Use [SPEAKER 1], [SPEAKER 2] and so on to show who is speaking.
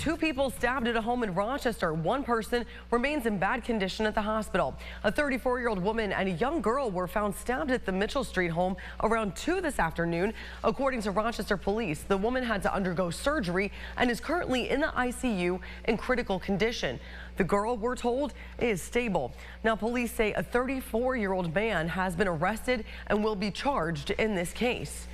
[SPEAKER 1] two people stabbed at a home in Rochester. One person remains in bad condition at the hospital. A 34-year-old woman and a young girl were found stabbed at the Mitchell Street home around 2 this afternoon. According to Rochester Police, the woman had to undergo surgery and is currently in the ICU in critical condition. The girl, we're told, is stable. Now, police say a 34-year-old man has been arrested and will be charged in this case.